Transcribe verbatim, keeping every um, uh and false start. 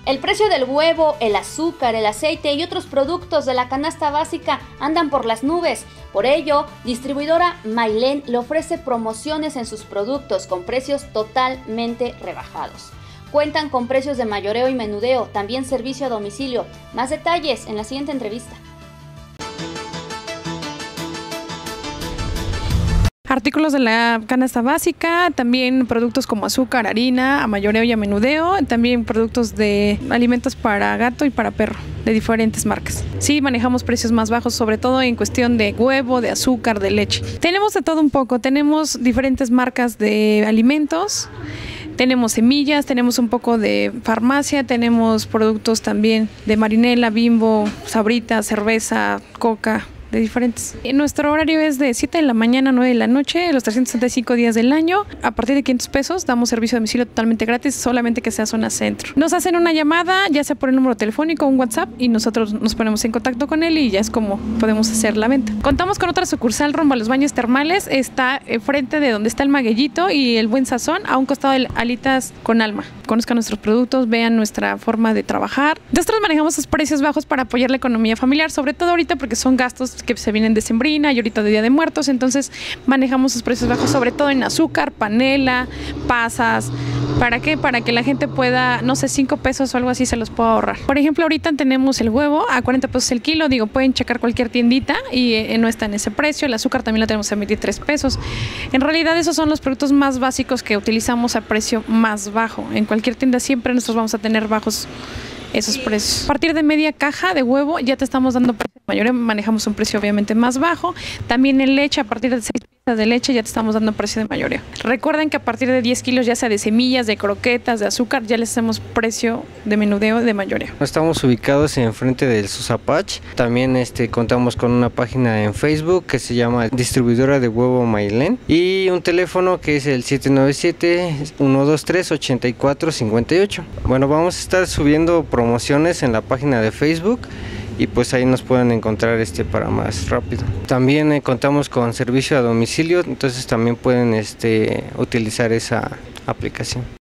El precio del huevo, el azúcar, el aceite y otros productos de la canasta básica andan por las nubes. Por ello, distribuidora Mailén le ofrece promociones en sus productos con precios totalmente rebajados. Cuentan con precios de mayoreo y menudeo, también servicio a domicilio. Más detalles en la siguiente entrevista. Artículos de la canasta básica, también productos como azúcar, harina, a mayoreo y a menudeo, también productos de alimentos para gato y para perro, de diferentes marcas. Sí, manejamos precios más bajos, sobre todo en cuestión de huevo, de azúcar, de leche. Tenemos de todo un poco, tenemos diferentes marcas de alimentos, tenemos semillas, tenemos un poco de farmacia, tenemos productos también de Marinela, Bimbo, Sabritas, cerveza, coca, de diferentes. Nuestro horario es de siete de la mañana a nueve de la noche, los trescientos sesenta y cinco días del año. A partir de quinientos pesos damos servicio a domicilio totalmente gratis, solamente que sea zona centro. Nos hacen una llamada, ya sea por el número telefónico o un WhatsApp, y nosotros nos ponemos en contacto con él y ya es como podemos hacer la venta. Contamos con otra sucursal rumbo a los baños termales, está enfrente de donde está el Magueyito y el Buen Sazón, a un costado de Alitas con Alma. Conozcan nuestros productos, vean nuestra forma de trabajar. Nosotros manejamos esos precios bajos para apoyar la economía familiar, sobre todo ahorita porque son gastos que se vienen de Sembrina y ahorita de Día de Muertos, entonces manejamos sus precios bajos, sobre todo en azúcar, panela, pasas. ¿Para qué? Para que la gente pueda, no sé, cinco pesos o algo así se los pueda ahorrar. Por ejemplo, ahorita tenemos el huevo a cuarenta pesos el kilo, digo, pueden checar cualquier tiendita y eh, no está en ese precio. El azúcar también lo tenemos a veintitrés pesos. En realidad esos son los productos más básicos que utilizamos a precio más bajo. En cualquier tienda siempre nosotros vamos a tener bajos esos precios. A partir de media caja de huevo ya te estamos dando precio mayor, manejamos un precio obviamente más bajo. También en leche, a partir de seis piezas de leche ya te estamos dando precio de mayoreo. Recuerden que a partir de diez kilos, ya sea de semillas, de croquetas, de azúcar, ya les hacemos precio de menudeo, de mayoreo. Estamos ubicados en frente del Susapach. También este, contamos con una página en Facebook que se llama Distribuidora de Huevo Mailén y un teléfono que es el siete nueve siete, uno dos tres, ocho cuatro cinco ocho. Bueno, vamos a estar subiendo promociones en la página de Facebook y pues ahí nos pueden encontrar este para más rápido. También eh, contamos con servicio a domicilio, entonces también pueden este, utilizar esa aplicación.